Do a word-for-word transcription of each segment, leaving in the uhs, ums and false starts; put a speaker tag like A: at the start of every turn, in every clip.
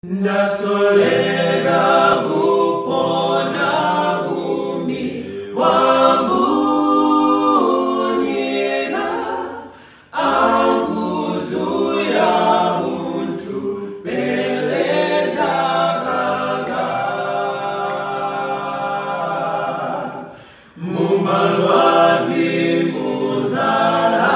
A: Nasolega bupona bumi wambunyiga anguzuya buntu beleja gaga mumalwazi muzala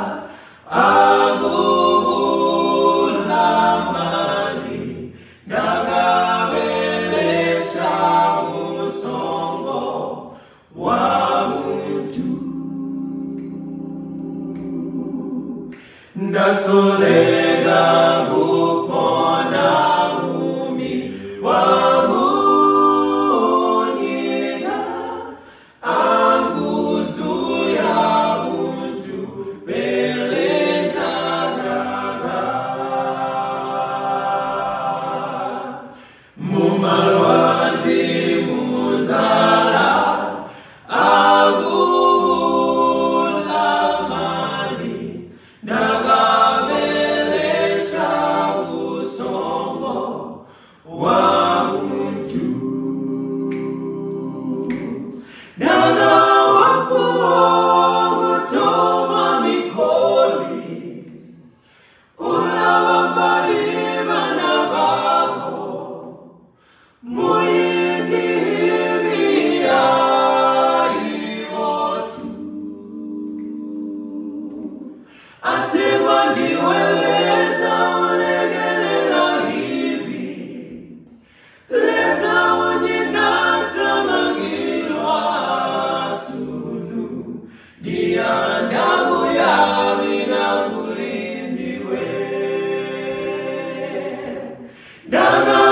A: Nasolega bupona bumi wambunyiga anguzuya buntu beleja gaga mumalwazi muzala agubula mali daga Daga wakuogo toma mikoli Ula wabaima na bago Muindi hivi ya imotu Ategwa ndiweleza ulegelela hivi Leza unyinata magilwa Dia ndagu ya mina kulindiwe Daga